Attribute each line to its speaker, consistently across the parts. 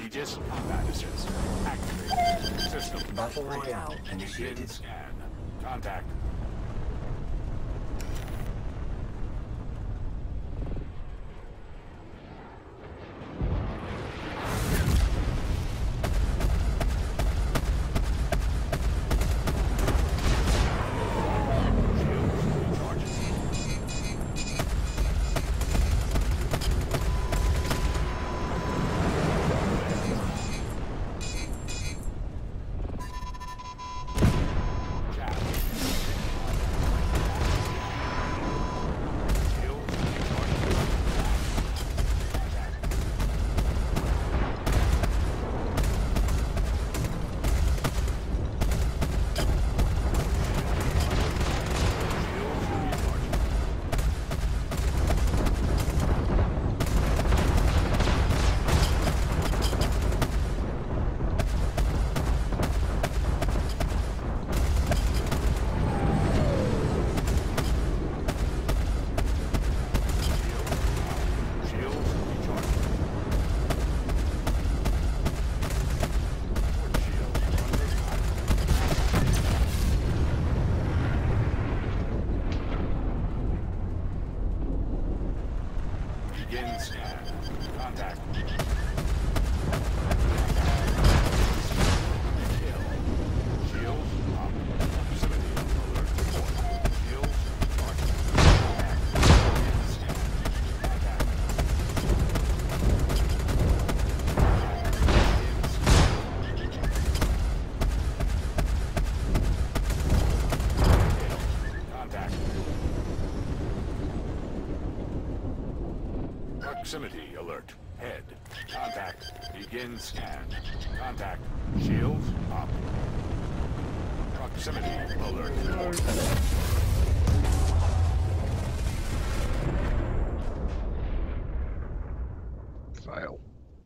Speaker 1: Aegis combat assist. Activated. System.
Speaker 2: Battle Royale
Speaker 1: Begin
Speaker 2: initiated.
Speaker 1: scan. Contact. Begin scan. Contact. Kill. Shields up. Proximity alert report. Shields charged. Begin scan. Contact. Contact. Proximity alert. Head. Contact. Begin scan. Contact. Shields up. Proximity alert.
Speaker 3: Fail.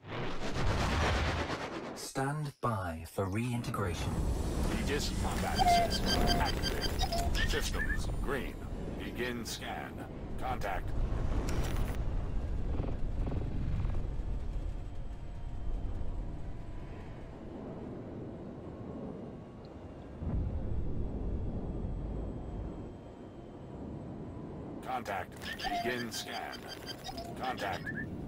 Speaker 2: Stand by for reintegration.
Speaker 1: Aegis combat assist. Activated. Systems green. Begin scan. Contact. Contact. Begin scan. Contact.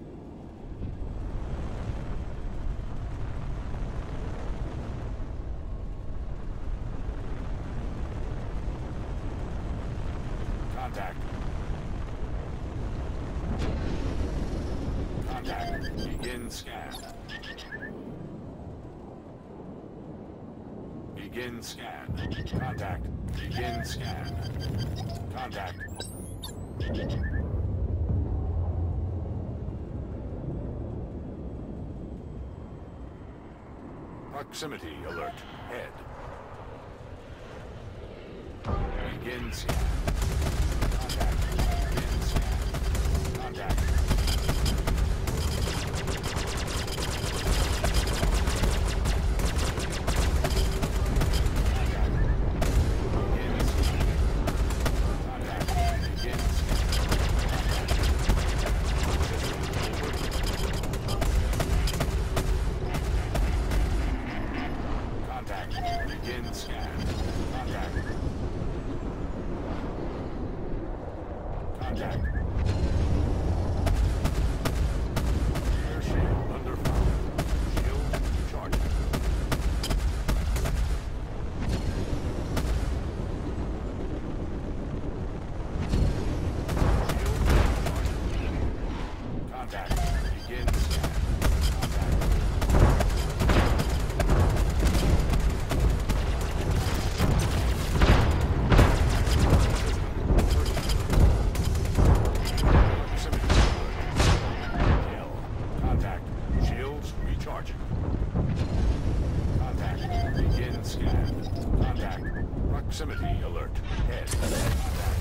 Speaker 1: Contact. Contact. Begin scan. Begin scan. Contact. Begin scan. Contact. Proximity alert. Head. Begin scan. Contact. Begin scan. Contact. Begin scan. Contact. Contact. Air shield under fire. Shield charging. Shield charging. Contact. Begin scan. Contact. Recharging. Contact. Begin scan. Contact. Proximity alert. Head. Contact.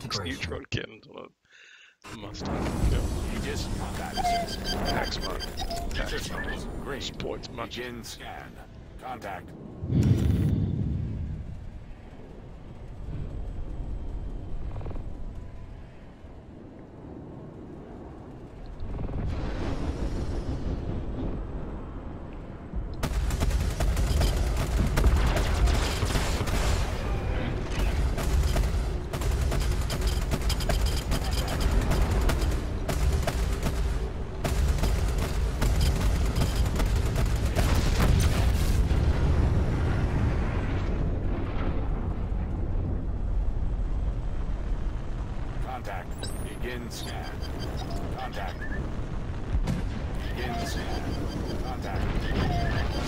Speaker 2: Reintegration.
Speaker 3: neutron cannons on a Mustang. Yeah.
Speaker 1: Aegis statuses
Speaker 3: Tax money. Tax money.
Speaker 1: systems green.
Speaker 3: Sports money.
Speaker 1: Begin scan. Contact. Contact. Begin scan. Contact. Begin scan. Contact.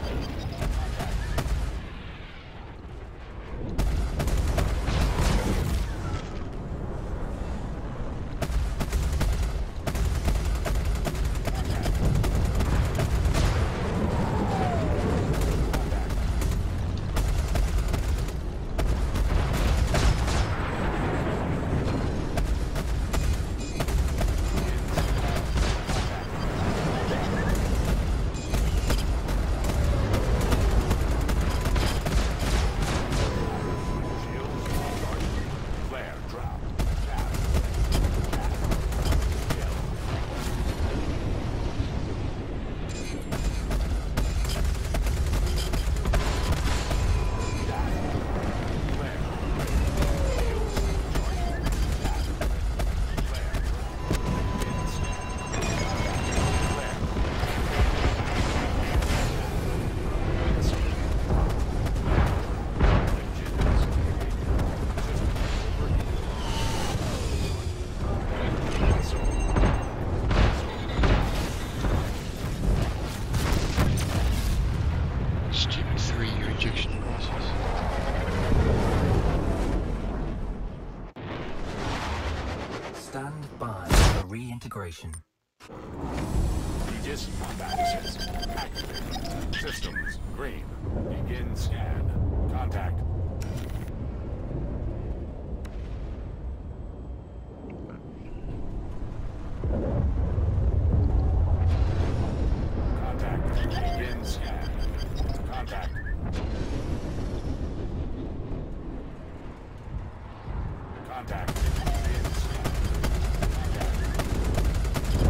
Speaker 1: Flare drop. Tap.
Speaker 3: Stupid 3-year injection process.
Speaker 2: Stand by for reintegration.
Speaker 1: Aegis statuses activated. Systems green. Begin scan. Contact. Contact. Begin scan. Contact. Contact. Begin scan. Contact.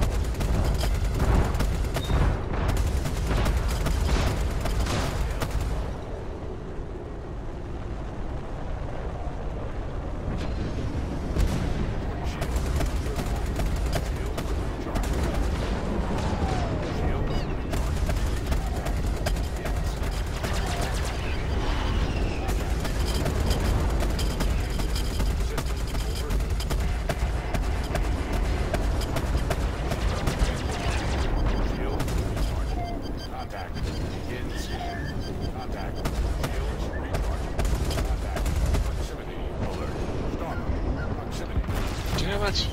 Speaker 1: Contact. Begin scan. Contact. Shields recharging. Contact. Proximity alert. Starboard. Proximity.
Speaker 3: Damn it!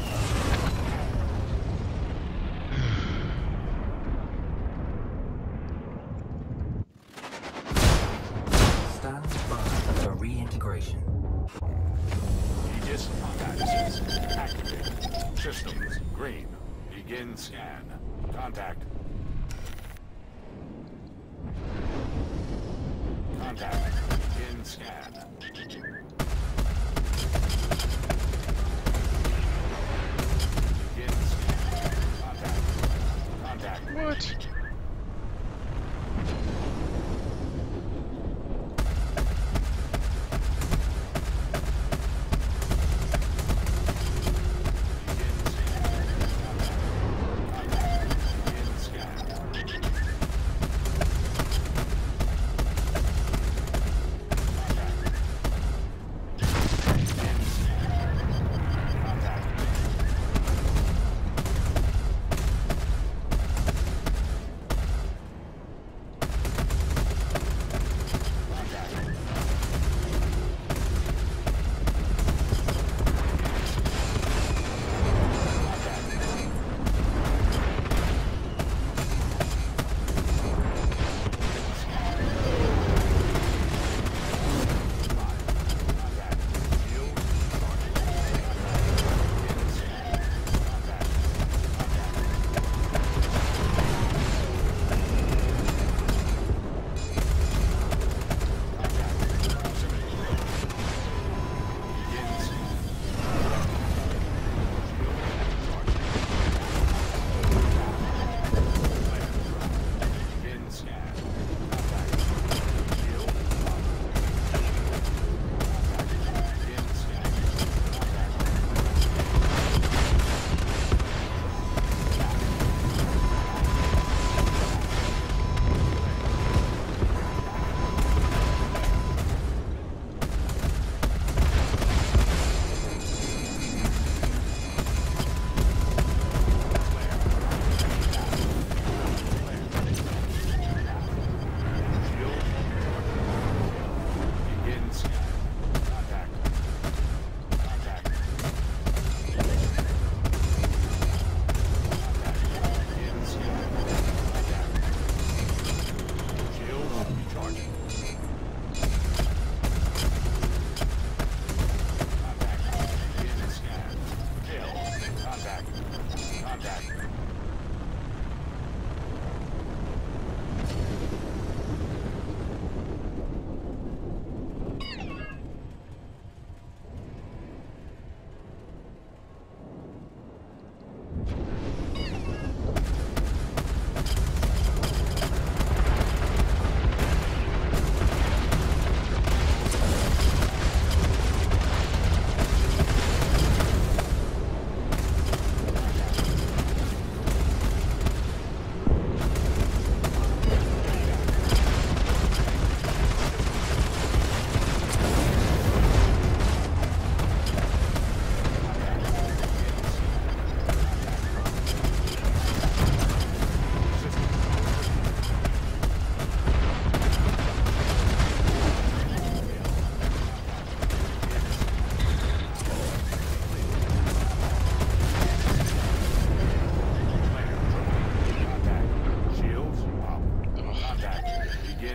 Speaker 2: Stand by for reintegration.
Speaker 1: Aegis statuses activated. Systems green. Begin scan. Contact. Contact. Begin scan. Begin scan. Contact. Contact.
Speaker 3: What?
Speaker 1: Begin scan. Contact. Begin scan. Contact.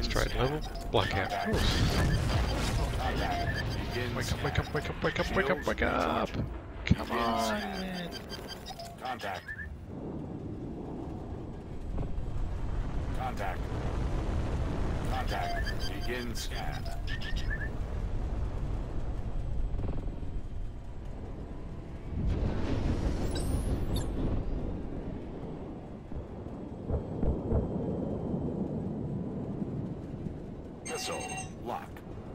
Speaker 3: Straight level. Blackout. Of course. Wake up, wake up, wake up, wake up, wake up, wake up! Come on!
Speaker 1: Contact. Contact. Contact. Begin scan. Missile lock.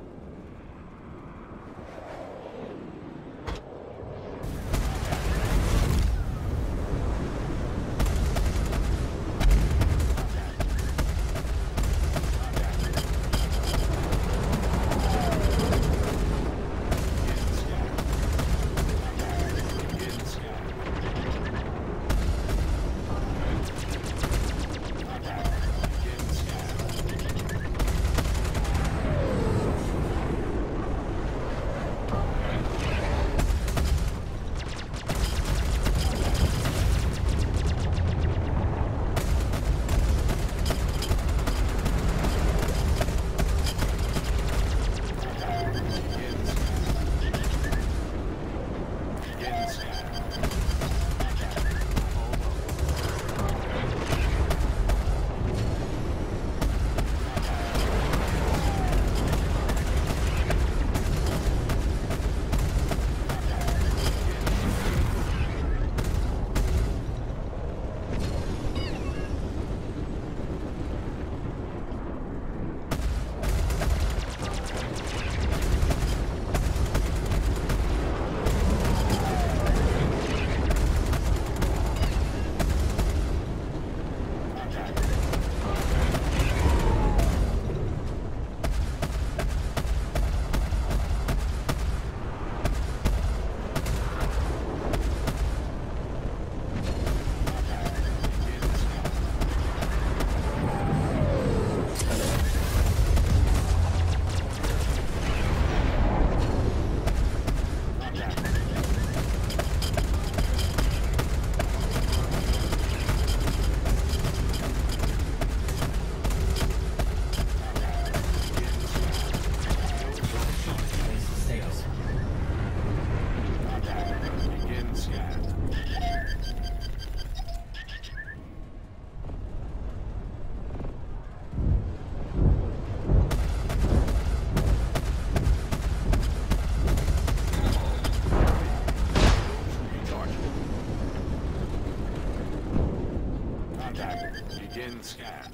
Speaker 1: Begin scan.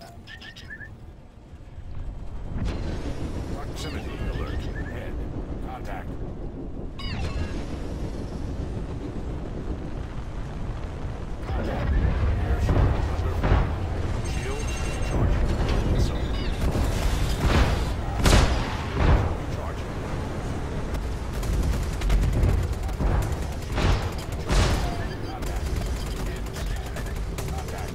Speaker 1: Proximity alert. Head. Contact. Contact. Airship underway. Shields recharging. Missile. Recharging. Contact. Begin scan. Contact.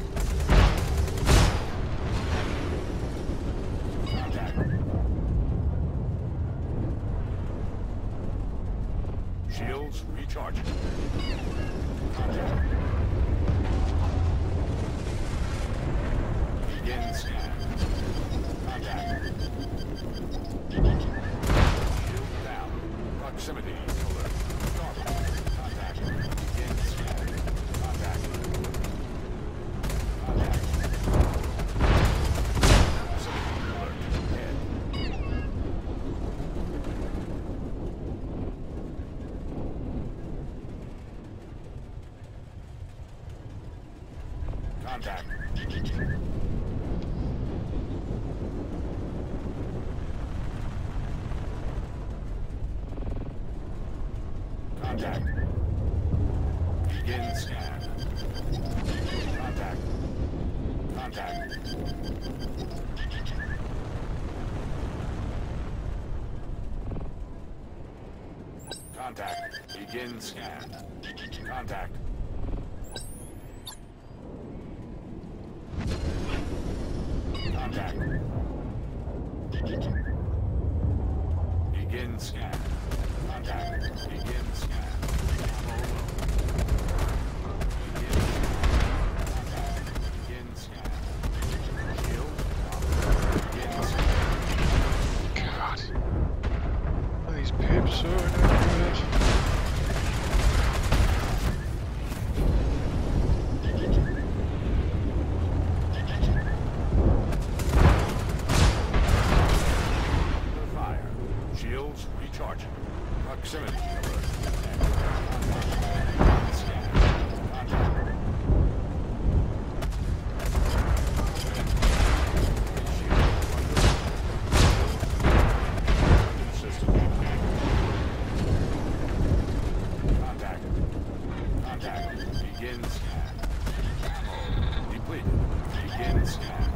Speaker 1: Shields recharging. Contact. Begin scan. Contact. Shield down. Proximity alert. Starboard. Contact. Begin scan. Contact. Contact. Proximity alert. Head. Contact. Contact. Begin scan. Contact. Contact. Contact. Begin scan. Contact. Contact. Begin scan. Contact. Begin scan. Begin scan. Shield. Begin scan.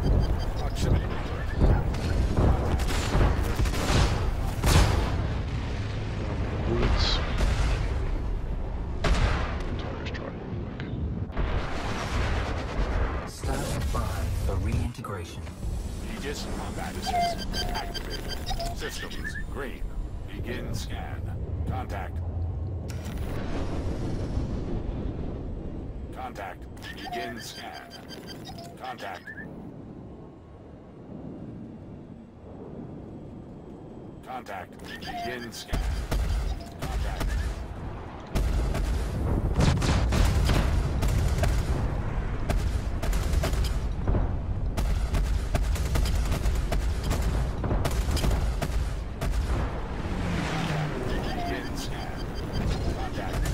Speaker 1: Proximity
Speaker 3: Bullets. Tires trying to work.
Speaker 2: Stand by for reintegration.
Speaker 1: Aegis combat assist activated. Systems green. Begin scan. Contact. Contact. Begin scan. Contact. Contact. Begin scan. Contact. Begin scan. Contact.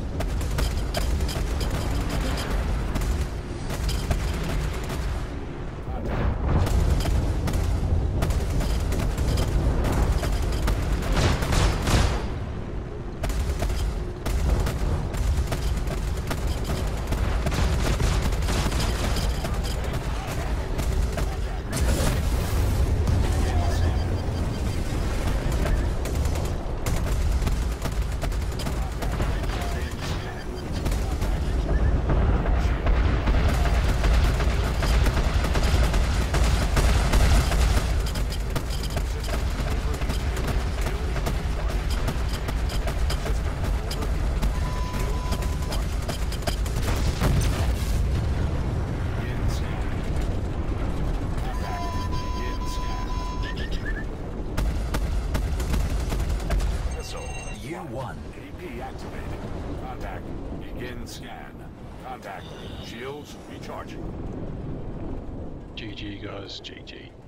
Speaker 2: U1.
Speaker 1: AP activated. Contact. Begin scan. Contact. Shields recharging.
Speaker 3: GG guys, GG.